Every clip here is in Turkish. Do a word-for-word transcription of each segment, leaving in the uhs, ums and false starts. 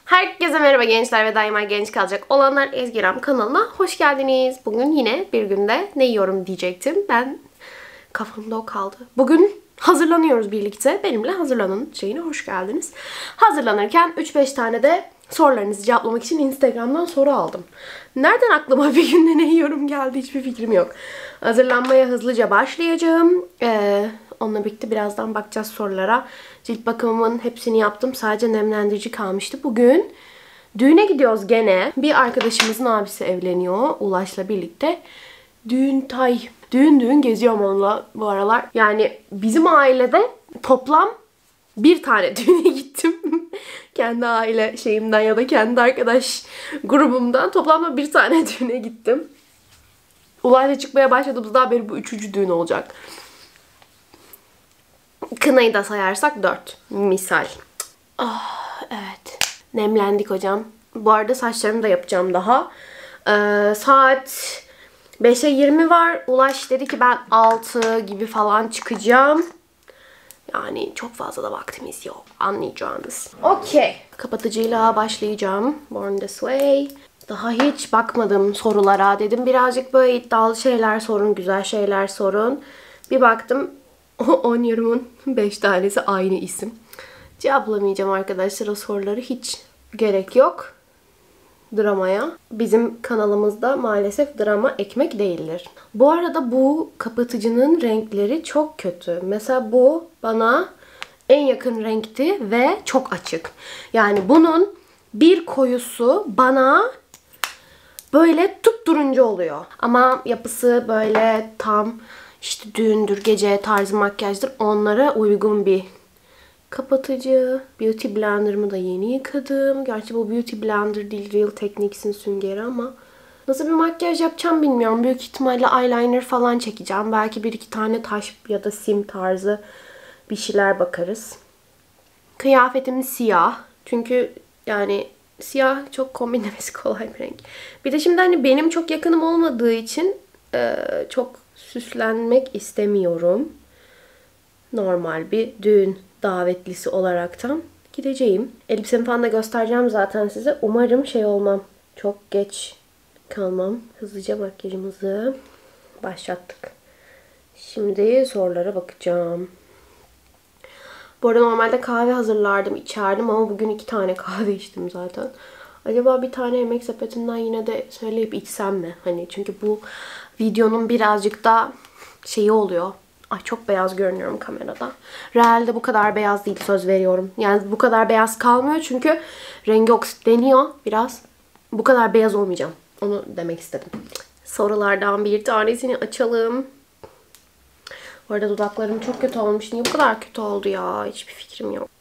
Herkese merhaba gençler ve daima genç kalacak olanlar, Ezgiram kanalına hoş geldiniz. Bugün yine bir günde ne yiyorum diyecektim. Ben kafamda o kaldı. Bugün hazırlanıyoruz birlikte. Benimle hazırlanın şeyine hoş geldiniz. Hazırlanırken üç beş tane de sorularınızı cevaplamak için Instagram'dan soru aldım. Nereden aklıma bir günde ne yiyorum geldi hiçbir fikrim yok. Hazırlanmaya hızlıca başlayacağım. Ee, onunla birlikte birazdan bakacağız sorulara. Cilt bakımımın hepsini yaptım. Sadece nemlendirici kalmıştı. Bugün düğüne gidiyoruz gene. Bir arkadaşımızın abisi evleniyor Ulaş'la birlikte. Düğün tay. Düğün düğün geziyorum onunla bu aralar. Yani bizim ailede toplam bir tane düğüne gittim. Kendi aile şeyimden ya da kendi arkadaş grubumdan toplamda bir tane düğüne gittim. Ulayla çıkmaya başladığımızda beri bu üçüncü düğün olacak. Kınayı da sayarsak dört. Misal. Oh, evet. Nemlendik hocam. Bu arada saçlarımı da yapacağım daha. Ee, saat beşe yirmi var. Ulaş dedi ki ben altı gibi falan çıkacağım. Yani çok fazla da vaktimiz yok. Anlayacağınız. Okey. Kapatıcıyla başlayacağım. Born This Way. Daha hiç bakmadım sorulara. Dedim birazcık böyle iddialı şeyler sorun, güzel şeyler sorun. Bir baktım on yorumun beş tanesi aynı isim. Cevaplamayacağım arkadaşlar o soruları, hiç gerek yok dramaya. Bizim kanalımızda maalesef drama ekmek değildir. Bu arada bu kapatıcının renkleri çok kötü. Mesela bu bana en yakın renkti ve çok açık. Yani bunun bir koyusu bana böyle tutturuncu oluyor. Ama yapısı böyle tam işte düğündür, gece tarzı makyajdır, onlara uygun bir kapatıcı. Beauty Blender'ımı da yeni yıkadım. Gerçi bu Beauty Blender değil, Real Techniques'in süngeri ama nasıl bir makyaj yapacağım bilmiyorum. Büyük ihtimalle eyeliner falan çekeceğim. Belki bir iki tane taş ya da sim tarzı bir şeyler bakarız. Kıyafetim siyah. Çünkü yani siyah çok kombinlemesi kolay bir renk. Bir de şimdi hani benim çok yakınım olmadığı için e, çok süslenmek istemiyorum. Normal bir düğün davetlisi olaraktan gideceğim. Elbisemi falan da göstereceğim zaten size. Umarım şey olmam. Çok geç kalmam. Hızlıca makyajımızı başlattık. Şimdi sorulara bakacağım. Bu arada normalde kahve hazırlardım, içerdim ama bugün iki tane kahve içtim zaten. Acaba bir tane yemek sepetinden yine de söyleyip içsem mi? Hani çünkü bu videonun birazcık da şeyi oluyor. Ay çok beyaz görünüyorum kamerada. Realde bu kadar beyaz değil, söz veriyorum. Yani bu kadar beyaz kalmıyor çünkü rengi oksitleniyor biraz. Bu kadar beyaz olmayacağım. Onu demek istedim. Sorulardan bir tanesini açalım. Bu arada dudaklarım çok kötü olmuş. Niye bu kadar kötü oldu ya? Hiçbir fikrim yok.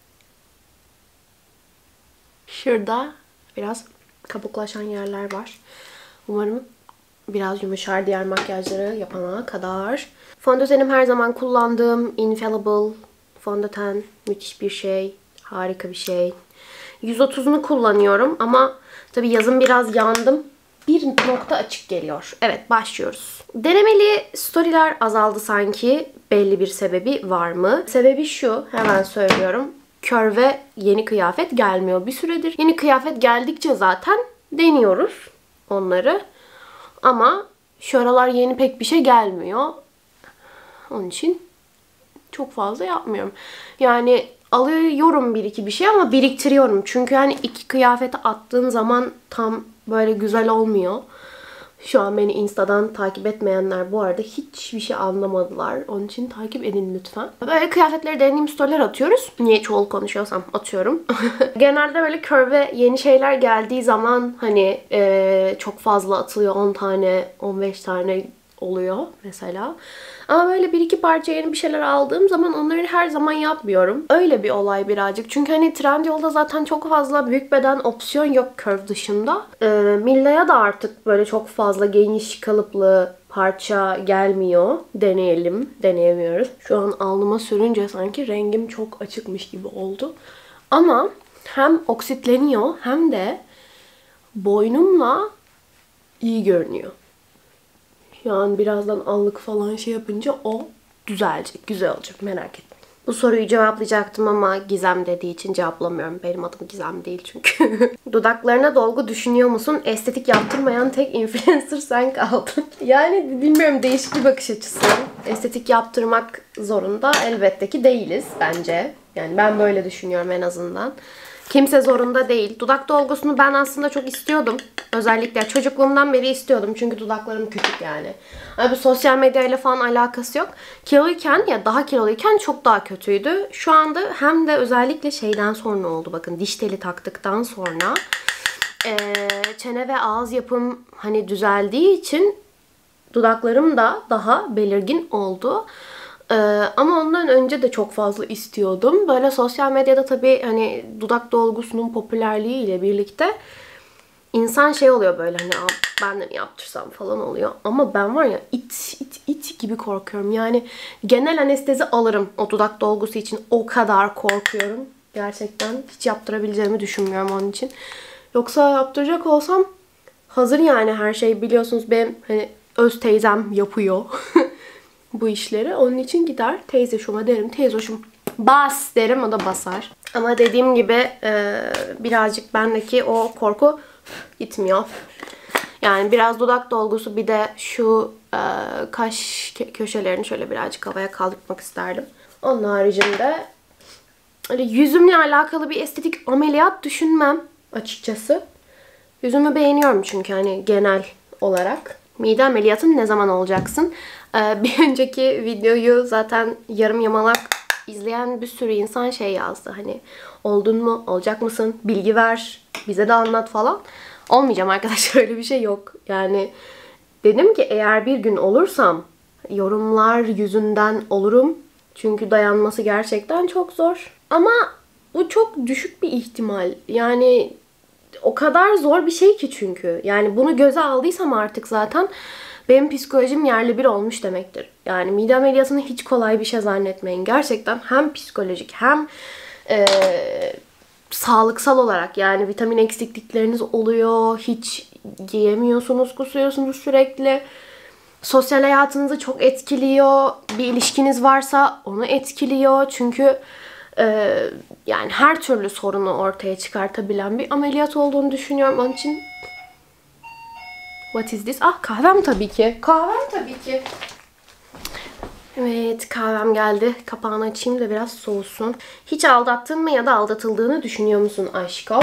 Şurada biraz kabuklaşan yerler var. Umarım biraz yumuşar diğer makyajları yapana kadar. Fondötenim her zaman kullandığım Infallible fondöten. Müthiş bir şey. Harika bir şey. yüz otuzunu kullanıyorum ama tabii yazın biraz yandım. Bir nokta açık geliyor. Evet, başlıyoruz. Denemeli storyler azaldı sanki. Belli bir sebebi var mı? Sebebi şu, hemen söylüyorum. Kör ve yeni kıyafet gelmiyor bir süredir. Yeni kıyafet geldikçe zaten deniyoruz onları. Ama şu aralar yeni pek bir şey gelmiyor. Onun için çok fazla yapmıyorum. Yani alıyorum bir iki bir şey ama biriktiriyorum. Çünkü hani iki kıyafeti attığın zaman tam böyle güzel olmuyor. Şu an beni Insta'dan takip etmeyenler bu arada hiçbir şey anlamadılar. Onun için takip edin lütfen. Böyle kıyafetleri denediğim storyler atıyoruz. Niye çoğul konuşuyorsam atıyorum. Genelde böyle kör ve yeni şeyler geldiği zaman hani ee, çok fazla atılıyor. on tane, on beş tane oluyor mesela. Ama böyle bir iki parça yeni bir şeyler aldığım zaman onları her zaman yapmıyorum. Öyle bir olay birazcık. Çünkü hani Trendyol'da zaten çok fazla büyük beden opsiyon yok curve dışında. Ee, Milla'ya da artık böyle çok fazla geniş kalıplı parça gelmiyor. Deneyelim. Deneyemiyoruz. Şu an alnıma sürünce sanki rengim çok açıkmış gibi oldu. Ama hem oksitleniyor hem de boynumla iyi görünüyor. Şu an birazdan allık falan şey yapınca o düzelecek. Güzel olacak. Merak etmeyin. Bu soruyu cevaplayacaktım ama Gizem dediği için cevaplamıyorum. Benim adım Gizem değil çünkü. Dudaklarına dolgu düşünüyor musun? Estetik yaptırmayan tek influencer sen kaldın. Yani bilmiyorum, değişik bir bakış açısı. Estetik yaptırmak zorunda elbette ki değiliz bence. Yani ben böyle düşünüyorum en azından. Kimse zorunda değil. Dudak dolgusunu ben aslında çok istiyordum. Özellikle çocukluğumdan beri istiyordum. Çünkü dudaklarım küçük yani. Hani bu sosyal medyayla falan alakası yok. Kiloluyken ya daha kiloluyken çok daha kötüydü. Şu anda hem de özellikle şeyden sonra oldu. Bakın diş teli taktıktan sonra e, çene ve ağız yapım hani düzeldiği için dudaklarım da daha belirgin oldu. Ee, ama ondan önce de çok fazla istiyordum. Böyle sosyal medyada tabii hani dudak dolgusunun popülerliği ile birlikte insan şey oluyor böyle hani ben de mi yaptırsam falan oluyor. Ama ben var ya it it it gibi korkuyorum. Yani genel anestezi alırım o dudak dolgusu için. O kadar korkuyorum. Gerçekten hiç yaptırabileceğimi düşünmüyorum onun için. Yoksa yaptıracak olsam hazır yani her şey, biliyorsunuz benim hani öz teyzem yapıyor. Bu işleri. Onun için gider teyze şuma derim. Teyze hoşum bas derim, o da basar. Ama dediğim gibi e, birazcık bendeki o korku gitmiyor. Yani biraz dudak dolgusu, bir de şu e, kaş köşelerini şöyle birazcık havaya kaldırmak isterdim. Onun haricinde öyle yüzümle alakalı bir estetik ameliyat düşünmem açıkçası. Yüzümü beğeniyorum çünkü hani genel olarak. Mide ameliyatın ne zaman olacaksın? Ee, bir önceki videoyu zaten yarım yamalak izleyen bir sürü insan şey yazdı. Hani oldun mu? Olacak mısın? Bilgi ver. Bize de anlat falan. Olmayacağım arkadaşlar, öyle bir şey yok. Yani dedim ki eğer bir gün olursam yorumlar yüzünden olurum. Çünkü dayanması gerçekten çok zor. Ama bu çok düşük bir ihtimal. Yani o kadar zor bir şey ki çünkü. Yani bunu göze aldıysam artık zaten benim psikolojim yerli bir olmuş demektir. Yani mide ameliyatını hiç kolay bir şey zannetmeyin. Gerçekten hem psikolojik hem e, sağlıksal olarak, yani vitamin eksiklikleriniz oluyor. Hiç yiyemiyorsunuz, kusuyorsunuz sürekli. Sosyal hayatınızı çok etkiliyor. Bir ilişkiniz varsa onu etkiliyor. Çünkü e, yani her türlü sorunu ortaya çıkartabilen bir ameliyat olduğunu düşünüyorum. Onun için what is this? Ah, kahvem tabii ki. Kahvem tabii ki. Evet, kahvem geldi. Kapağını açayım da biraz soğusun. Hiç aldattın mı ya da aldatıldığını düşünüyor musun aşkım?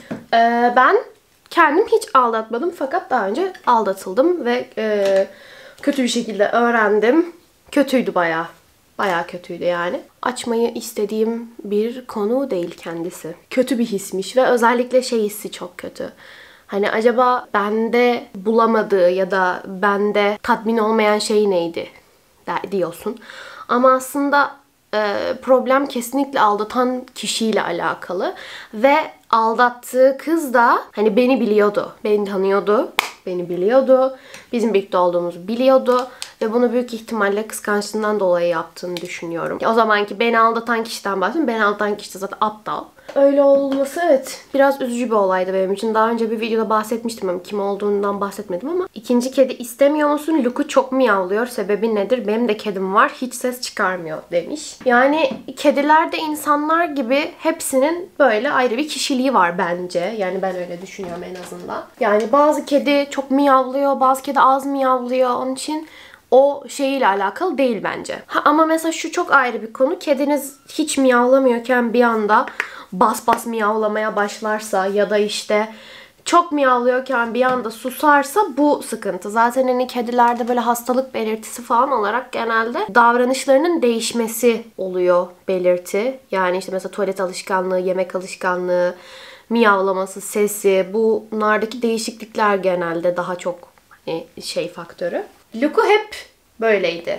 Ee, ben kendim hiç aldatmadım fakat daha önce aldatıldım ve e, kötü bir şekilde öğrendim. Kötüydü bayağı. Bayağı kötüydü yani. Açmayı istediğim bir konu değil kendisi. Kötü bir hismiş ve özellikle şey hissi çok kötü. Hani acaba bende bulamadığı ya da bende tatmin olmayan şey neydi diyorsun. Ama aslında e, problem kesinlikle aldatan kişiyle alakalı. Ve aldattığı kız da hani beni biliyordu. Beni tanıyordu. Beni biliyordu. Bizim birlikte olduğumuzu biliyordu. Ve bunu büyük ihtimalle kıskançlığından dolayı yaptığını düşünüyorum. O zamanki beni aldatan kişiden bahsediyorum. Beni aldatan kişi de zaten aptal. Öyle olması evet biraz üzücü bir olaydı benim için. Daha önce bir videoda bahsetmiştim ama kim olduğundan bahsetmedim ama. İkinci kedi istemiyor musun? Luke'u çok miyavlıyor. Sebebi nedir? Benim de kedim var. Hiç ses çıkarmıyor demiş. Yani kediler de insanlar gibi hepsinin böyle ayrı bir kişiliği var bence. Yani ben öyle düşünüyorum en azından. Yani bazı kedi çok miyavlıyor. Bazı kedi az miyavlıyor. Onun için o şeyiyle alakalı değil bence. Ha, ama mesela şu çok ayrı bir konu. Kediniz hiç miyavlamıyorken bir anda bas bas miyavlamaya başlarsa ya da işte çok miyavlıyorken bir anda susarsa bu sıkıntı. Zaten hani kedilerde böyle hastalık belirtisi falan olarak genelde davranışlarının değişmesi oluyor belirti. Yani işte mesela tuvalet alışkanlığı, yemek alışkanlığı, miyavlaması, sesi, bunlardaki değişiklikler genelde daha çok hani şey faktörü. Luke'u hep böyleydi.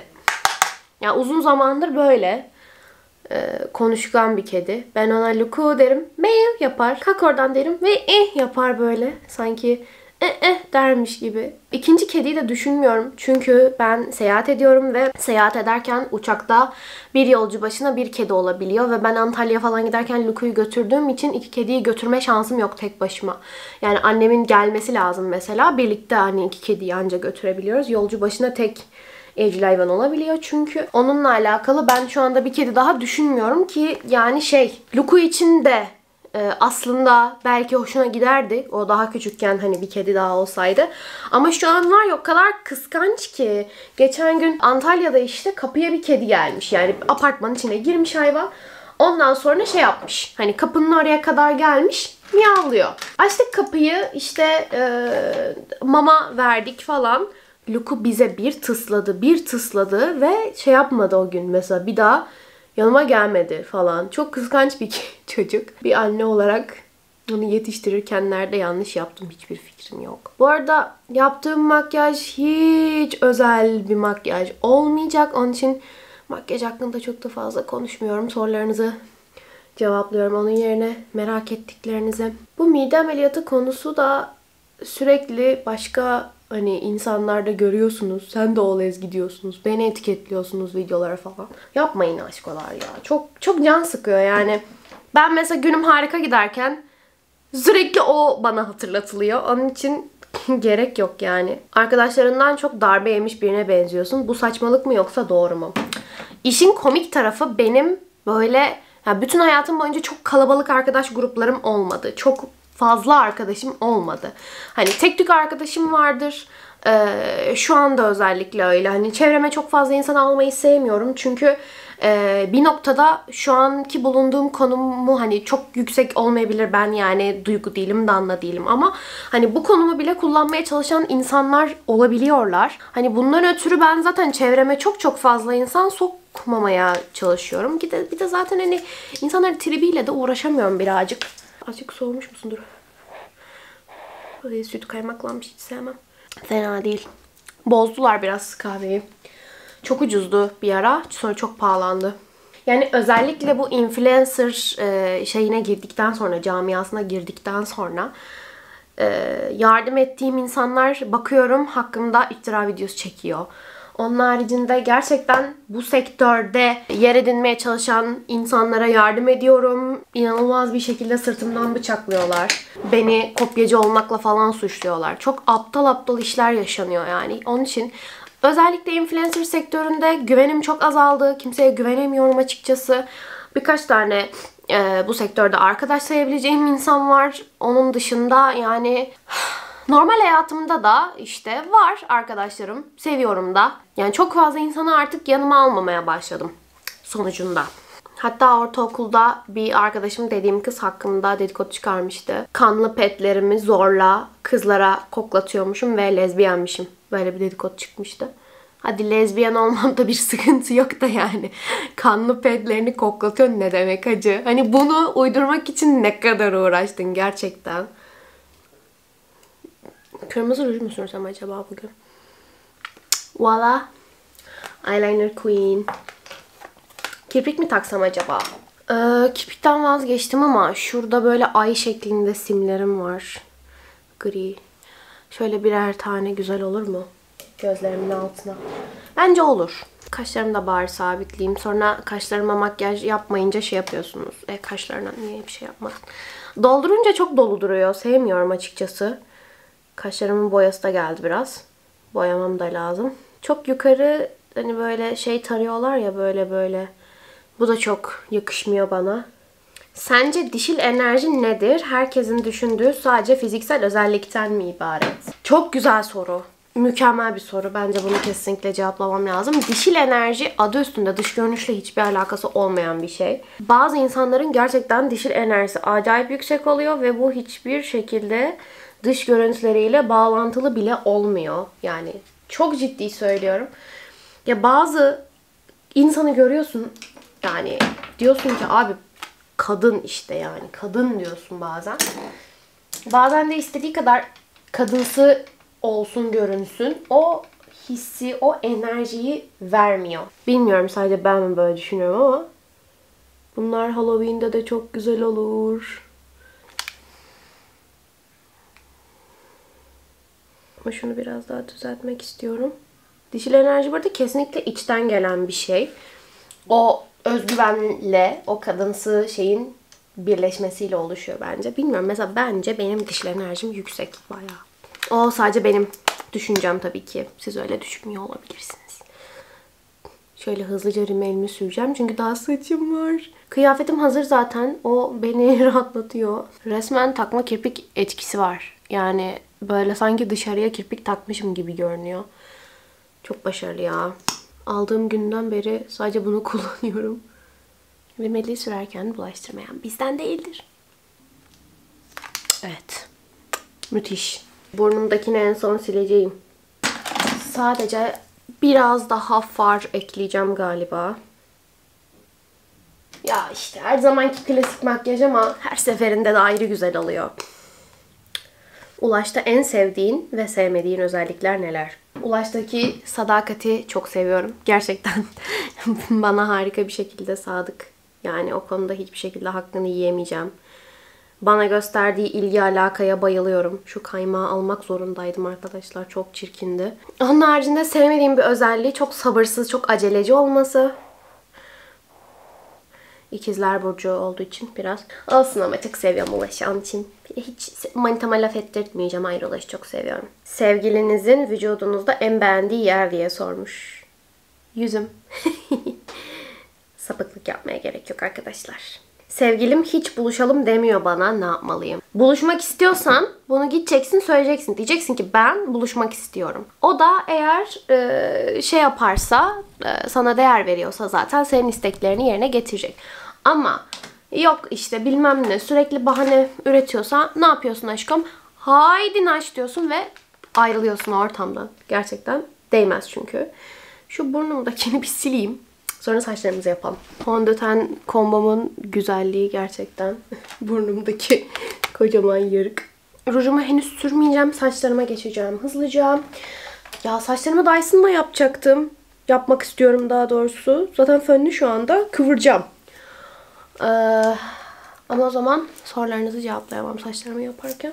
Yani uzun zamandır böyle e, konuşkan bir kedi. Ben ona Luke'u derim, meow yapar. Kalk oradan derim ve eh yapar böyle. Sanki eh eh dermiş gibi. İkinci kediyi de düşünmüyorum. Çünkü ben seyahat ediyorum ve seyahat ederken uçakta bir yolcu başına bir kedi olabiliyor. Ve ben Antalya falan giderken Luke'u götürdüğüm için iki kediyi götürme şansım yok tek başıma. Yani annemin gelmesi lazım mesela. Birlikte hani iki kediyi anca götürebiliyoruz. Yolcu başına tek evcil hayvan olabiliyor çünkü. Onunla alakalı ben şu anda bir kedi daha düşünmüyorum ki yani şey Luku için de e, aslında belki hoşuna giderdi. O daha küçükken hani bir kedi daha olsaydı. Ama şu an var ya o kadar kıskanç ki. Geçen gün Antalya'da işte kapıya bir kedi gelmiş. Yani apartmanın içine girmiş hayvan. Ondan sonra şey yapmış. Hani kapının oraya kadar gelmiş. Miyavlıyor. Açtık kapıyı işte e, mama verdik falan. Luku bize bir tısladı, bir tısladı ve şey yapmadı o gün mesela bir daha yanıma gelmedi falan. Çok kıskanç bir çocuk. Bir anne olarak onu yetiştirirken nerede yanlış yaptım hiçbir fikrim yok. Bu arada yaptığım makyaj hiç özel bir makyaj olmayacak. Onun için makyaj hakkında çok da fazla konuşmuyorum. Sorularınızı cevaplıyorum onun yerine merak ettiklerinizi. Bu mide ameliyatı konusu da sürekli başka hani insanlarda görüyorsunuz. Sen de ol Ezgi diyorsunuz. Beni etiketliyorsunuz videolara falan. Yapmayın aşkolar ya. Çok çok can sıkıyor yani. Ben mesela günüm harika giderken sürekli o bana hatırlatılıyor. Onun için gerek yok yani. Arkadaşlarından çok darbe yemiş birine benziyorsun. Bu saçmalık mı yoksa doğru mu? İşin komik tarafı benim böyle yani bütün hayatım boyunca çok kalabalık arkadaş gruplarım olmadı. Çok fazla arkadaşım olmadı. Hani tek tük arkadaşım vardır. Ee, şu anda özellikle öyle. Hani çevreme çok fazla insan almayı sevmiyorum. Çünkü e, bir noktada şu anki bulunduğum konumu hani çok yüksek olmayabilir. Ben yani duygu değilim, Danla değilim ama hani bu konumu bile kullanmaya çalışan insanlar olabiliyorlar. Hani bundan ötürü ben zaten çevreme çok çok fazla insan sokmamaya çalışıyorum. Bir de, bir de zaten hani insanların tribiyle de uğraşamıyorum birazcık. Azıcık soğumuş musun? Dur. Böyle süt kaymaklanmış hiç sevmem. Fena değil. Bozdular biraz kahveyi. Çok ucuzdu bir ara. Sonra çok pahalandı. Yani özellikle bu influencer şeyine girdikten sonra, camiasına girdikten sonra yardım ettiğim insanlar bakıyorum hakkımda iftira videosu çekiyor. Onun haricinde gerçekten bu sektörde yer edinmeye çalışan insanlara yardım ediyorum. İnanılmaz bir şekilde sırtımdan bıçaklıyorlar. Beni kopyacı olmakla falan suçluyorlar. Çok aptal aptal işler yaşanıyor yani. Onun için özellikle influencer sektöründe güvenim çok azaldı. Kimseye güvenemiyorum açıkçası. Birkaç tane e, bu sektörde arkadaş sayabileceğim insan var. Onun dışında yani normal hayatımda da işte var arkadaşlarım. Seviyorum da. Yani çok fazla insanı artık yanıma almamaya başladım sonucunda. Hatta ortaokulda bir arkadaşım dediğim kız hakkında dedikodu çıkarmıştı. Kanlı petlerimi zorla kızlara koklatıyormuşum ve lezbiyenmişim. Böyle bir dedikodu çıkmıştı. Hadi lezbiyen olmamda bir sıkıntı yok da yani. Kanlı petlerini koklatıyor ne demek hacı? Hani bunu uydurmak için ne kadar uğraştın gerçekten. Kırmızı ruj mu sürsem acaba bugün? Voila. Eyeliner Queen. Kirpik mi taksam acaba? Ee, kirpikten vazgeçtim ama şurada böyle ay şeklinde simlerim var. Gri. Şöyle birer tane güzel olur mu? Gözlerimin altına. Bence olur. Kaşlarımı da bari sabitleyeyim. Sonra kaşlarıma makyaj yapmayınca şey yapıyorsunuz. E kaşlarına niye bir şey yapmadın? Doldurunca çok dolu duruyor. Sevmiyorum açıkçası. Kaşlarımın boyası da geldi biraz. Boyamam da lazım. Çok yukarı hani böyle şey tarıyorlar ya böyle böyle. Bu da çok yakışmıyor bana. Sence dişil enerji nedir? Herkesin düşündüğü sadece fiziksel özellikten mi ibaret? Çok güzel soru. Mükemmel bir soru. Bence bunu kesinlikle cevaplamam lazım. Dişil enerji adı üstünde dış görünüşle hiçbir alakası olmayan bir şey. Bazı insanların gerçekten dişil enerjisi acayip yüksek oluyor ve bu hiçbir şekilde dış görüntüleriyle bağlantılı bile olmuyor. Yani çok ciddi söylüyorum. Ya bazı insanı görüyorsun yani diyorsun ki abi kadın işte yani kadın diyorsun bazen. Bazen de istediği kadar kadınsı olsun görünsün. O hissi, o enerjiyi vermiyor. Bilmiyorum sadece ben mi böyle düşünüyorum ama bunlar Halloween'de de çok güzel olur. Ama şunu biraz daha düzeltmek istiyorum. Dişil enerji burada kesinlikle içten gelen bir şey. O özgüvenle, o kadınsı şeyin birleşmesiyle oluşuyor bence. Bilmiyorum mesela bence benim dişil enerjim yüksek bayağı. O sadece benim düşüncem tabii ki. Siz öyle düşünmüyor olabilirsiniz. Şöyle hızlıca rimelimi süreceğim çünkü daha saçım var. Kıyafetim hazır zaten. O beni rahatlatıyor. Resmen takma kirpik etkisi var. Yani böyle sanki dışarıya kirpik takmışım gibi görünüyor. Çok başarılı ya. Aldığım günden beri sadece bunu kullanıyorum. Rimeli sürerken bulaştırmayan bizden değildir. Evet. Müthiş. Burnumdakini en son sileceğim. Sadece biraz daha far ekleyeceğim galiba. Ya işte her zamanki klasik makyaj ama her seferinde de ayrı güzel oluyor. Ulaş'ta en sevdiğin ve sevmediğin özellikler neler? Ulaş'taki sadakati çok seviyorum. Gerçekten bana harika bir şekilde sadık. Yani o konuda hiçbir şekilde hakkını yiyemeyeceğim. Bana gösterdiği ilgi alakaya bayılıyorum. Şu kaymağı almak zorundaydım arkadaşlar. Çok çirkindi. Onun haricinde sevmediğim bir özelliği çok sabırsız, çok aceleci olması. İkizler Burcu olduğu için biraz. Olsun ama çok seviyorum Ulaş'ı onun için. Hiç manitama laf ettirtmeyeceğim. Hayır, Ulaş'ı çok seviyorum. Sevgilinizin vücudunuzda en beğendiği yer diye sormuş. Yüzüm. Sapıklık yapmaya gerek yok arkadaşlar. Sevgilim hiç buluşalım demiyor bana. Ne yapmalıyım? Buluşmak istiyorsan bunu gideceksin, söyleyeceksin. Diyeceksin ki ben buluşmak istiyorum. O da eğer e, şey yaparsa, e, sana değer veriyorsa zaten senin isteklerini yerine getirecek. Ama yok işte bilmem ne, sürekli bahane üretiyorsa ne yapıyorsun aşkım? Haydi naş diyorsun ve ayrılıyorsun ortamdan. Gerçekten değmez çünkü. Şu burnumdakini bir sileyim. Sonra saçlarımızı yapalım. Fondöten kombomun güzelliği gerçekten. Burnumdaki kocaman yarık. Rujumu henüz sürmeyeceğim. Saçlarıma geçeceğim hızlıca. Ya saçlarımı Dyson'la yapacaktım. Yapmak istiyorum daha doğrusu. Zaten fönlü şu anda. Kıvıracağım. Ee, ama o zaman sorularınızı cevaplayamam saçlarımı yaparken.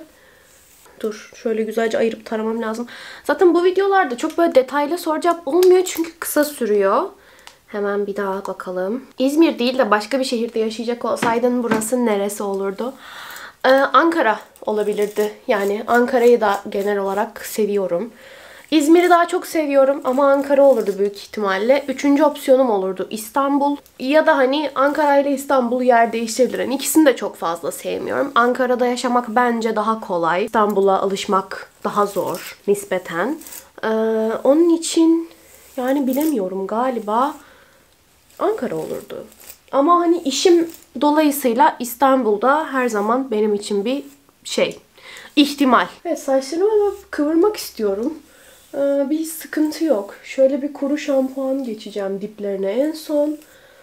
Dur şöyle güzelce ayırıp taramam lazım. Zaten bu videolarda çok böyle detaylı soru cevap olmuyor çünkü kısa sürüyor. Hemen bir daha bakalım. İzmir değil de başka bir şehirde yaşayacak olsaydın burası neresi olurdu? Ee, Ankara olabilirdi. Yani Ankara'yı da genel olarak seviyorum. İzmir'i daha çok seviyorum ama Ankara olurdu büyük ihtimalle. Üçüncü opsiyonum olurdu İstanbul. Ya da hani Ankara ile İstanbul yer değiştirebilir. Yani ikisini de çok fazla sevmiyorum. Ankara'da yaşamak bence daha kolay. İstanbul'a alışmak daha zor nispeten. Ee, onun için yani bilemiyorum, galiba Ankara olurdu. Ama hani işim dolayısıyla İstanbul'da her zaman benim için bir şey, ihtimal. Evet, saçlarımı kıvırmak istiyorum. Ee, bir sıkıntı yok. Şöyle bir kuru şampuan geçeceğim diplerine en son.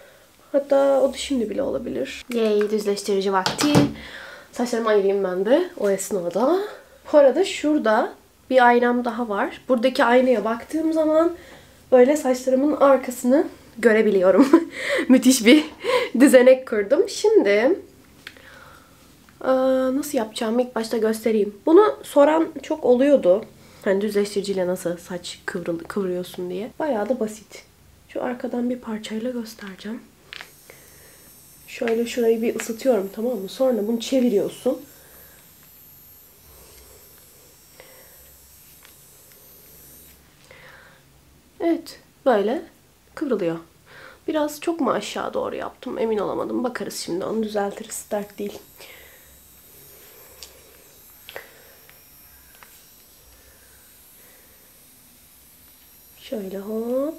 Hatta o da şimdi bile olabilir. Yay, düzleştirici vakti. Saçlarımı ayırayım ben de o esnada. Bu arada şurada bir aynam daha var. Buradaki aynaya baktığım zaman böyle saçlarımın arkasını görebiliyorum. Müthiş bir düzenek kurdum. Şimdi nasıl yapacağımı ilk başta göstereyim. Bunu soran çok oluyordu. Hani düzleştiriciyle nasıl saç kıvrıl kıvırıyorsun diye. Bayağı da basit. Şu arkadan bir parçayla göstereceğim. Şöyle şurayı bir ısıtıyorum, tamam mı? Sonra bunu çeviriyorsun. Evet, böyle kıvrılıyor. Biraz çok mu aşağı doğru yaptım? Emin olamadım. Bakarız şimdi. Onu düzeltiriz. Dert değil. Şöyle hop.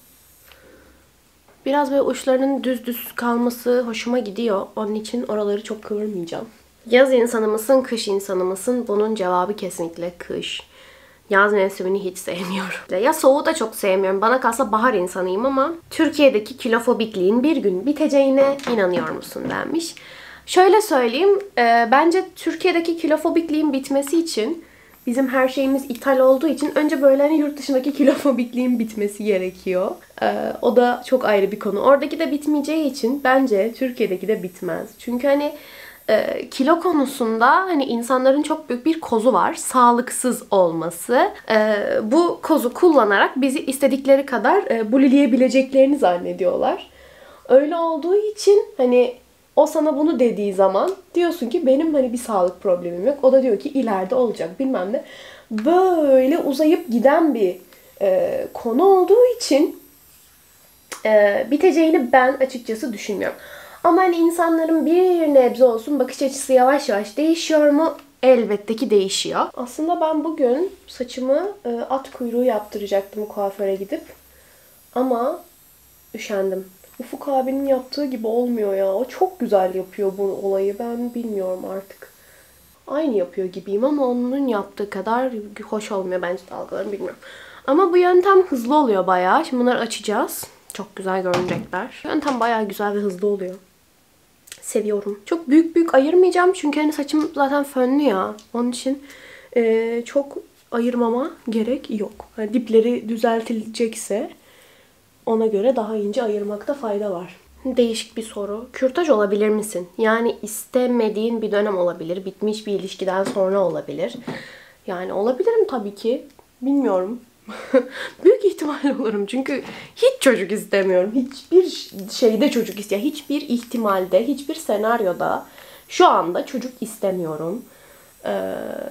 Biraz böyle uçlarının düz düz kalması hoşuma gidiyor. Onun için oraları çok kıvırmayacağım. Yaz insanı mısın, kış insanı mısın? Bunun cevabı kesinlikle kış. Yaz mevsimini hiç sevmiyorum. Ya soğuğu da çok sevmiyorum. Bana kalsa bahar insanıyım ama Türkiye'deki kilofobikliğin bir gün biteceğine inanıyor musun denmiş. Şöyle söyleyeyim. E, bence Türkiye'deki kilofobikliğin bitmesi için, bizim her şeyimiz ithal olduğu için önce böyle hani yurt dışındaki kilofobikliğin bitmesi gerekiyor. E, o da çok ayrı bir konu. Oradaki de bitmeyeceği için bence Türkiye'deki de bitmez. Çünkü hani E, kilo konusunda hani insanların çok büyük bir kozu var. Sağlıksız olması. E, bu kozu kullanarak bizi istedikleri kadar e, bulileyebileceklerini zannediyorlar. Öyle olduğu için hani o sana bunu dediği zaman diyorsun ki benim hani bir sağlık problemim yok. O da diyor ki ileride olacak bilmem ne. Böyle uzayıp giden bir e, konu olduğu için e, biteceğini ben açıkçası düşünmüyorum. Ama hani insanların bir nebze olsun bakış açısı yavaş yavaş değişiyor mu? Elbette ki değişiyor. Aslında ben bugün saçımı e, at kuyruğu yaptıracaktım kuaföre gidip. Ama üşendim. Ufuk abinin yaptığı gibi olmuyor ya. O çok güzel yapıyor bu olayı. Ben bilmiyorum artık. Aynı yapıyor gibiyim ama onun yaptığı kadar hoş olmuyor bence dalgalarım, bilmiyorum. Ama bu yöntem hızlı oluyor bayağı. Şimdi bunları açacağız. Çok güzel görünecekler. Yöntem bayağı güzel ve hızlı oluyor. Seviyorum. Çok büyük büyük ayırmayacağım çünkü hani saçım zaten fönlü ya. Onun için e, çok ayırmama gerek yok. Hani dipleri düzeltilecekse ona göre daha ince ayırmakta fayda var. Değişik bir soru. Kürtaj olabilir misin? Yani istemediğin bir dönem olabilir. Bitmiş bir ilişkiden sonra olabilir. Yani olabilirim tabii ki. Bilmiyorum. Büyük ihtimalle olurum. Çünkü hiç çocuk istemiyorum. Hiçbir şeyde çocuk istemiyorum. Hiçbir ihtimalde, hiçbir senaryoda şu anda çocuk istemiyorum. Ee,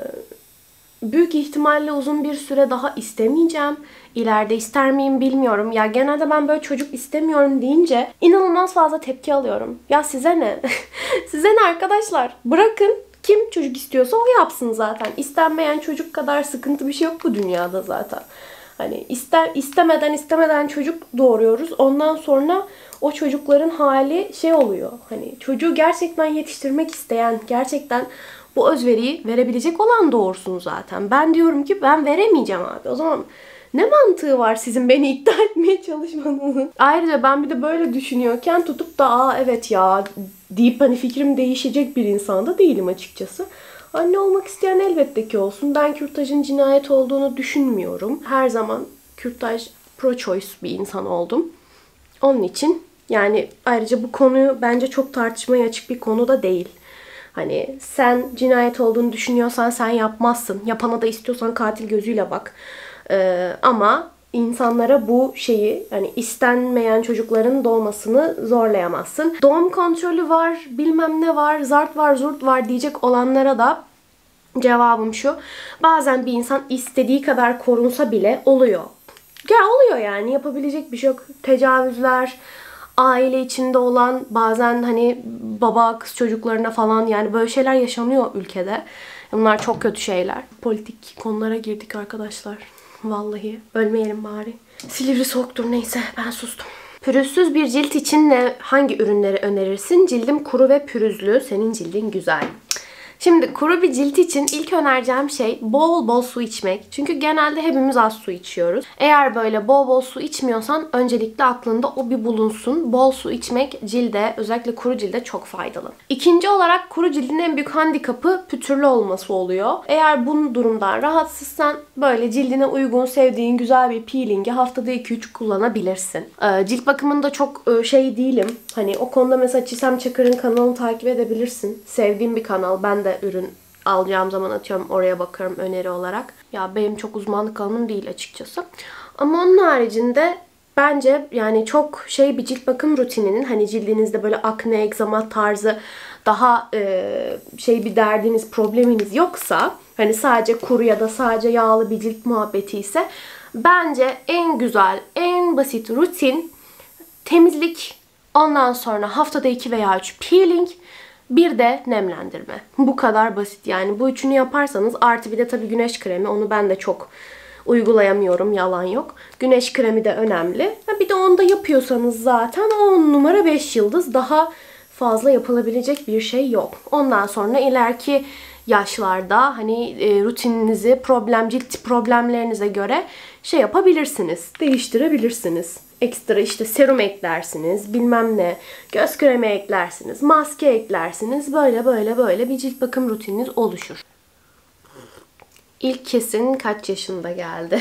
büyük ihtimalle uzun bir süre daha istemeyeceğim. İleride ister miyim bilmiyorum. Ya genelde ben böyle çocuk istemiyorum deyince inanılmaz fazla tepki alıyorum. Ya size ne? Size ne arkadaşlar? Bırakın. Kim çocuk istiyorsa o yapsın zaten. İstenmeyen çocuk kadar sıkıntı bir şey yok bu dünyada zaten. Hani ister istemeden istemeden çocuk doğuruyoruz. Ondan sonra o çocukların hali şey oluyor. Hani çocuğu gerçekten yetiştirmek isteyen, gerçekten bu özveriyi verebilecek olan doğursun zaten. Ben diyorum ki ben veremeyeceğim abi. O zaman ne mantığı var sizin beni ikna etmeye çalışmanızın? Ayrıca ben bir de böyle düşünüyorken tutup da aa evet ya deyip hani fikrim değişecek bir insan da değilim açıkçası. Anne olmak isteyen elbette ki olsun. Ben kürtajın cinayet olduğunu düşünmüyorum. Her zaman kürtaj pro-choice bir insan oldum. Onun için yani ayrıca bu konuyu bence çok tartışmaya açık bir konu da değil. Hani sen cinayet olduğunu düşünüyorsan sen yapmazsın. Yapana da istiyorsan katil gözüyle bak. Ee, ama insanlara bu şeyi, hani istenmeyen çocukların doğmasını zorlayamazsın. Doğum kontrolü var, bilmem ne var, zart var, zurt var diyecek olanlara da cevabım şu. Bazen bir insan istediği kadar korunsa bile oluyor. Ya oluyor yani, yapabilecek bir şey yok. Tecavüzler, aile içinde olan bazen hani baba kız çocuklarına falan, yani böyle şeyler yaşanıyor ülkede. Bunlar çok kötü şeyler. Politik konulara girdik arkadaşlar. Vallahi ölmeyelim bari. Silivri soğuktur, neyse ben sustum. Pürüzsüz bir cilt için ne, hangi ürünleri önerirsin? Cildim kuru ve pürüzlü, senin cildin güzel. Şimdi kuru bir cilt için ilk önereceğim şey bol bol su içmek. Çünkü genelde hepimiz az su içiyoruz. Eğer böyle bol bol su içmiyorsan öncelikle aklında o bir bulunsun. Bol su içmek cilde, özellikle kuru cilde çok faydalı. İkinci olarak kuru cildin en büyük handikapı pütürlü olması oluyor. Eğer bu durumdan rahatsızsan böyle cildine uygun, sevdiğin güzel bir peelingi haftada iki üç kullanabilirsin. Ee, cilt bakımında çok şey değilim. Hani o konuda mesela Çisem Çakır'ın kanalını takip edebilirsin. Sevdiğim bir kanal. Ben de ürün alacağım zaman atıyorum oraya bakarım öneri olarak. Ya benim çok uzmanlık alanım değil açıkçası. Ama onun haricinde bence yani çok şey bir cilt bakım rutininin, hani cildinizde böyle akne, egzama tarzı daha e, şey bir derdiniz, probleminiz yoksa, hani sadece kuru ya da sadece yağlı bir cilt muhabbeti ise bence en güzel, en basit rutin temizlik, ondan sonra haftada iki veya üç peeling, bir de nemlendirme. Bu kadar basit yani. Bu üçünü yaparsanız, artı bir de tabii güneş kremi. Onu ben de çok uygulayamıyorum, yalan yok. Güneş kremi de önemli. Bir de onu da yapıyorsanız zaten on numara beş yıldız, daha fazla yapılabilecek bir şey yok. Ondan sonra ileriki yaşlarda hani e, rutininizi problem, cilt problemlerinize göre şey yapabilirsiniz, değiştirebilirsiniz. Ekstra işte serum eklersiniz, bilmem ne, göz kremi eklersiniz, maske eklersiniz. Böyle böyle böyle bir cilt bakım rutininiz oluşur. İlk kesin kaç yaşında geldi?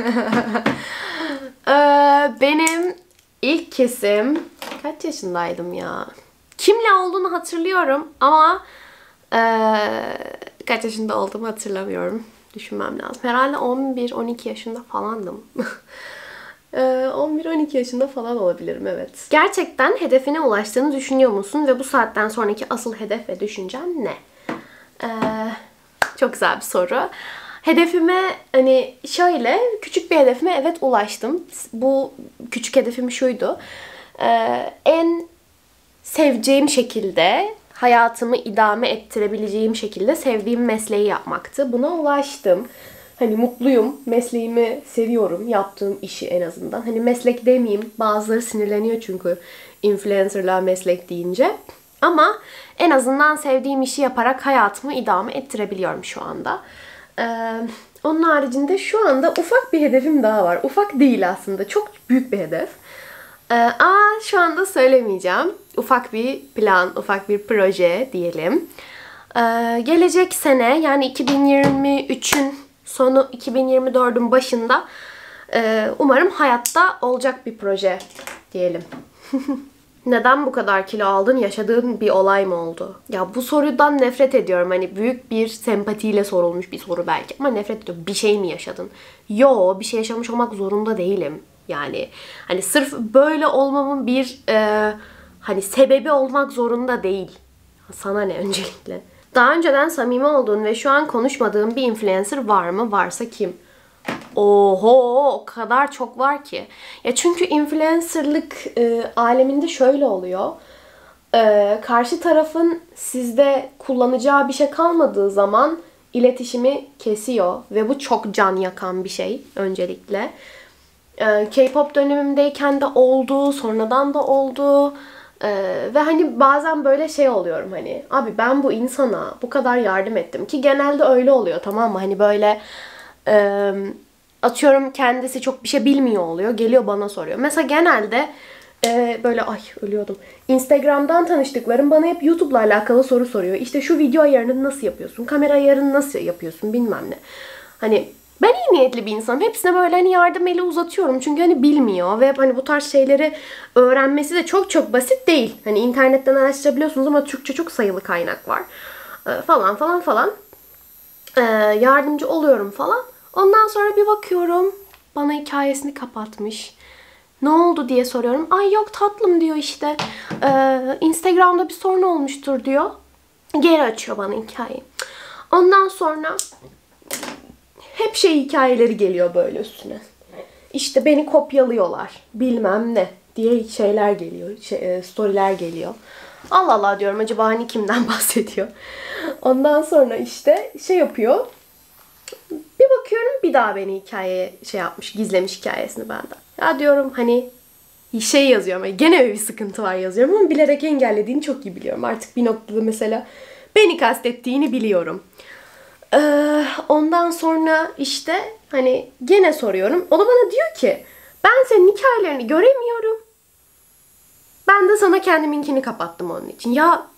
ee, benim ilk kesim kaç yaşındaydım ya? Kimle olduğunu hatırlıyorum ama ee, kaç yaşında olduğumu hatırlamıyorum. Düşünmem lazım. Herhalde on bir on iki yaşında falandım. on bir on iki yaşında falan olabilirim, evet. Gerçekten hedefine ulaştığını düşünüyor musun ve bu saatten sonraki asıl hedef ve düşüncen ne? Ee, çok güzel bir soru. Hedefime hani şöyle küçük bir hedefime evet ulaştım. Bu küçük hedefim şuydu. Ee, en seveceğim şekilde, hayatımı idame ettirebileceğim şekilde sevdiğim mesleği yapmaktı. Buna ulaştım. Hani mutluyum, mesleğimi seviyorum, yaptığım işi en azından. Hani meslek demeyeyim, bazıları sinirleniyor çünkü influencerlığa meslek deyince. Ama en azından sevdiğim işi yaparak hayatımı idame ettirebiliyorum şu anda. Ee, onun haricinde şu anda ufak bir hedefim daha var. Ufak değil aslında, çok büyük bir hedef. Ee, aa, şu anda söylemeyeceğim. Ufak bir plan, ufak bir proje diyelim. Ee, gelecek sene yani iki bin yirmi üçün sonu iki bin yirmi dördün başında e, umarım hayatta olacak bir proje diyelim. Neden bu kadar kilo aldın? Yaşadığın bir olay mı oldu? Ya bu sorudan nefret ediyorum. Hani büyük bir sempatiyle sorulmuş bir soru belki. Ama nefret ediyorum. Bir şey mi yaşadın? Yo, bir şey yaşamış olmak zorunda değilim. Yani hani sırf böyle olmamın bir e, hani sebebi olmak zorunda değil. Sana ne öncelikle? Daha önceden samimi olduğun ve şu an konuşmadığın bir influencer var mı? Varsa kim? Oho, o kadar çok var ki. Ya çünkü influencerlık e, aleminde şöyle oluyor. E, karşı tarafın sizde kullanacağı bir şey kalmadığı zaman iletişimi kesiyor ve bu çok can yakan bir şey öncelikle. E, K-pop dönemimdeyken de oldu, sonradan da oldu. Ee, ve hani bazen böyle şey oluyorum hani abi ben bu insana bu kadar yardım ettim ki genelde öyle oluyor, tamam mı? Hani böyle e, atıyorum kendisi çok bir şey bilmiyor oluyor, geliyor bana soruyor. Mesela genelde e, böyle ay ölüyordum. Instagram'dan tanıştıklarım bana hep YouTube'la alakalı soru soruyor. İşte şu video ayarını nasıl yapıyorsun? Kamera ayarını nasıl yapıyorsun? Bilmem ne. Hani ben iyi niyetli bir insanım. Hepsine böyle hani yardım eli uzatıyorum. Çünkü hani bilmiyor ve hani bu tarz şeyleri öğrenmesi de çok çok basit değil. Hani internetten araştırabiliyorsunuz ama Türkçe çok sayılı kaynak var. Ee, falan falan falan. Ee, yardımcı oluyorum falan. Ondan sonra bir bakıyorum bana hikayesini kapatmış. Ne oldu diye soruyorum. Ay yok tatlım diyor işte. Ee, Instagram'da bir sorun olmuştur diyor. Geri açıyor bana hikayeyi. Ondan sonra hep şey hikayeleri geliyor böyle üstüne. İşte beni kopyalıyorlar. Bilmem ne diye şeyler geliyor. Şey, storyler geliyor. Allah Allah diyorum, acaba hani kimden bahsediyor? Ondan sonra işte şey yapıyor. Bir bakıyorum bir daha beni hikayeye şey yapmış, gizlemiş hikayesini benden. Ya diyorum hani şey yazıyorum. Hani gene bir sıkıntı var yazıyorum ama bilerek engellediğini çok iyi biliyorum. Artık bir noktada mesela beni kastettiğini biliyorum. Ee, ondan sonra işte hani gene soruyorum. O da bana diyor ki ben senin hikayelerini göremiyorum. Ben de sana kendiminkini kapattım onun için. Ya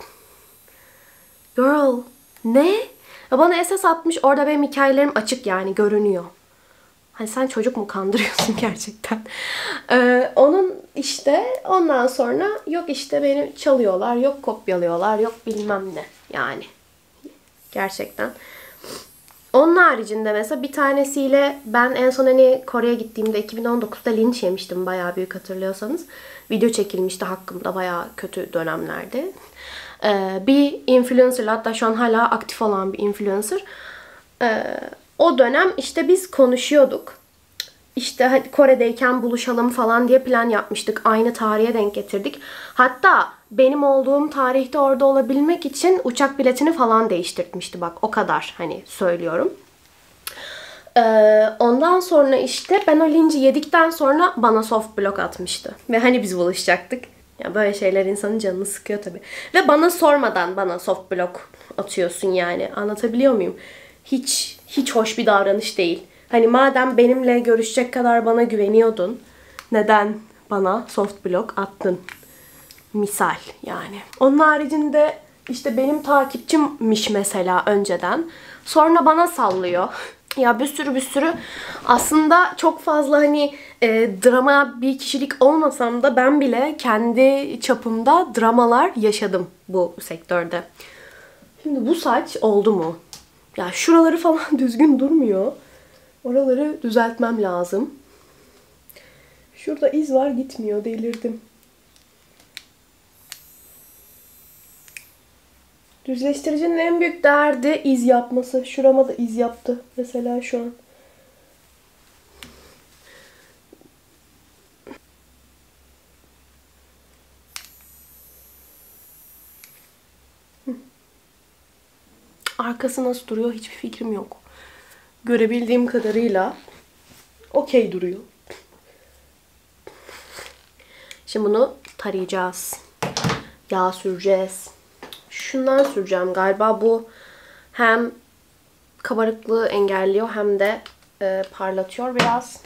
girl ne? Ya bana S S atmış, orada benim hikayelerim açık yani görünüyor. Hani sen çocuk mu kandırıyorsun gerçekten? Ee, onun işte ondan sonra yok işte beni çalıyorlar, yok kopyalıyorlar, yok bilmem ne yani. Gerçekten. Onun haricinde mesela bir tanesiyle ben en son hani Kore'ye gittiğimde iki bin on dokuzda linç yemiştim, bayağı büyük hatırlıyorsanız. Video çekilmişti hakkımda bayağı kötü dönemlerde. Ee, bir influencer, hatta şu an hala aktif olan bir influencer. Ee, o dönem işte biz konuşuyorduk. İşte hadi Kore'deyken buluşalım falan diye plan yapmıştık. Aynı tarihe denk getirdik. Hatta benim olduğum tarihte orada olabilmek için uçak biletini falan değiştirtmişti. Bak o kadar hani söylüyorum. Ee, ondan sonra işte ben o linci yedikten sonra bana soft block atmıştı. Ve hani biz buluşacaktık. Ya böyle şeyler insanın canını sıkıyor tabii. Ve bana sormadan bana soft block atıyorsun yani. Anlatabiliyor muyum? Hiç hiç hoş bir davranış değil. Hani madem benimle görüşecek kadar bana güveniyordun, neden bana soft block attın? Misal yani. Onun haricinde işte benim takipçimmiş mesela önceden. Sonra bana sallıyor. Ya bir sürü bir sürü aslında çok fazla hani e, drama bir kişilik olmasam da ben bile kendi çapımda dramalar yaşadım bu sektörde. Şimdi bu saç oldu mu? Ya şuraları falan düzgün durmuyor. Oraları düzeltmem lazım. Şurada iz var, gitmiyor, delirdim. Düzleştiricinin en büyük derdi iz yapması. Şurama da iz yaptı. Mesela şu an. Arkası nasıl duruyor hiçbir fikrim yok. Görebildiğim kadarıyla okey duruyor. Şimdi bunu tarayacağız. Yağ süreceğiz. Şundan süreceğim galiba. Bu hem kabarıklığı engelliyor hem de e, parlatıyor biraz.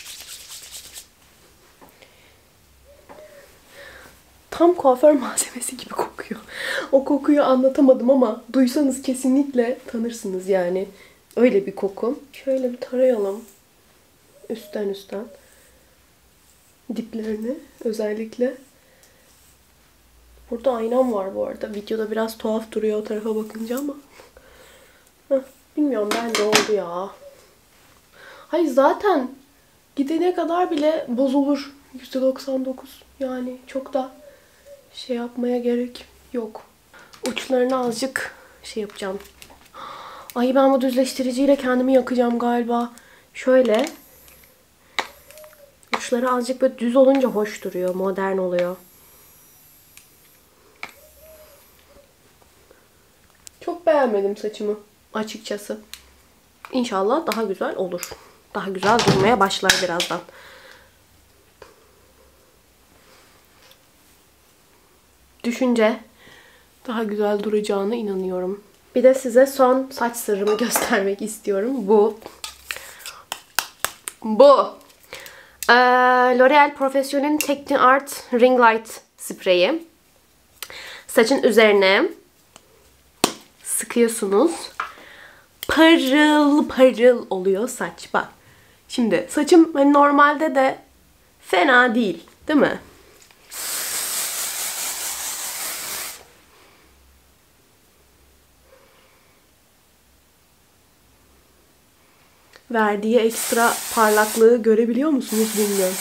Tam kuaför malzemesi gibi kokuyor. O kokuyu anlatamadım ama duysanız kesinlikle tanırsınız yani. Öyle bir koku. Şöyle bir tarayalım. Üstten üstten. Diplerini özellikle. Burada aynam var bu arada. Videoda biraz tuhaf duruyor o tarafa bakınca ama. Heh, bilmiyorum, bence oldu ya. Hayır zaten gidene kadar bile bozulur. yüzde doksan dokuz. Yani çok da şey yapmaya gerek yok. Uçlarını azıcık şey yapacağım. Ay ben bu düzleştiriciyle kendimi yakacağım galiba. Şöyle. Uçları azıcık böyle düz olunca hoş duruyor. Modern oluyor. Çok beğenmedim saçımı açıkçası. İnşallah daha güzel olur. Daha güzel durmaya başlar birazdan. Düşünce daha güzel duracağına inanıyorum. Bir de size son saç sırrımı göstermek istiyorum. Bu. Bu. Ee, L'Oreal Profession'in Techniart Ring Light spreyi. Saçın üzerine sıkıyorsunuz. Parıl parıl oluyor saç. Bak. Şimdi saçım hani normalde de fena değil. Değil mi? Verdiği ekstra parlaklığı görebiliyor musunuz bilmiyorum.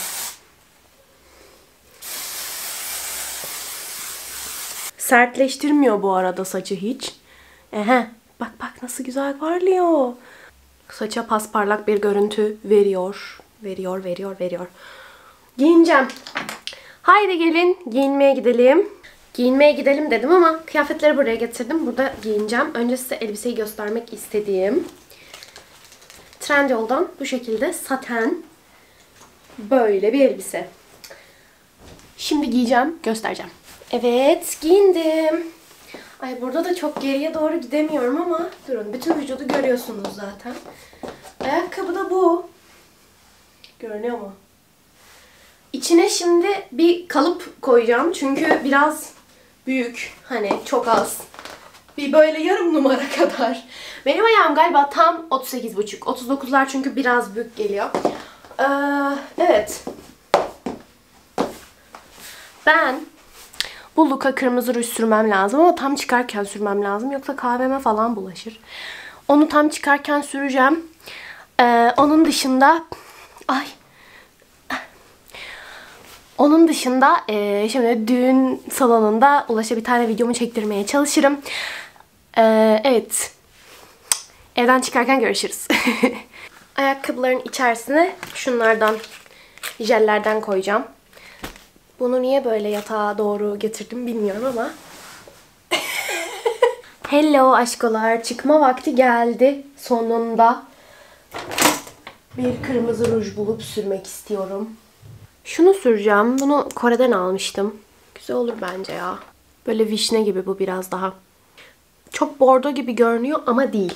Sertleştirmiyor bu arada saçı hiç. Ehe, bak bak nasıl güzel parlıyor. Saça pasparlak bir görüntü veriyor. Veriyor, veriyor, veriyor. Giyineceğim. Haydi gelin giyinmeye gidelim. Giyinmeye gidelim dedim ama kıyafetleri buraya getirdim. Burada giyineceğim. Önce size elbiseyi göstermek istediğim. Trendyol'dan bu şekilde saten böyle bir elbise. Şimdi giyeceğim, göstereceğim. Evet, giyindim. Ay burada da çok geriye doğru gidemiyorum ama durun, bütün vücudu görüyorsunuz zaten. Ayakkabı da bu. Görünüyor mu? İçine şimdi bir kalıp koyacağım çünkü biraz büyük, hani çok az. Bir böyle yarım numara kadar. Benim ayağım galiba tam otuz sekiz buçuk. otuz dokuzlar çünkü biraz büyük geliyor. Ee, evet. Ben bu look'a kırmızı ruj sürmem lazım ama tam çıkarken sürmem lazım. Yoksa kahveme falan bulaşır. Onu tam çıkarken süreceğim. Ee, onun dışında... Ay... Onun dışında e, şimdi düğün salonunda Ulaş'a bir tane videomu çektirmeye çalışırım. Ee, evet. Evden çıkarken görüşürüz. Ayakkabıların içerisine şunlardan, jellerden koyacağım. Bunu niye böyle yatağa doğru getirdim bilmiyorum ama. Hello aşkolar. Çıkma vakti geldi. Sonunda bir kırmızı ruj bulup sürmek istiyorum. Şunu süreceğim. Bunu Kore'den almıştım. Güzel olur bence ya. Böyle vişne gibi bu biraz daha. Çok bordo gibi görünüyor ama değil.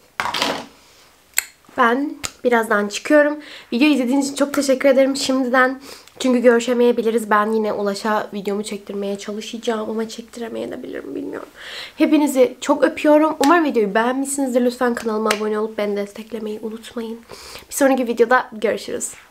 Ben birazdan çıkıyorum. Video izlediğiniz için çok teşekkür ederim şimdiden. Çünkü görüşemeyebiliriz. Ben yine Ulaş'a videomu çektirmeye çalışacağım ama çektiremeyebilirim bilmiyorum. Hepinizi çok öpüyorum. Umarım videoyu beğenmişsinizdir. Lütfen kanalıma abone olup beni desteklemeyi unutmayın. Bir sonraki videoda görüşürüz.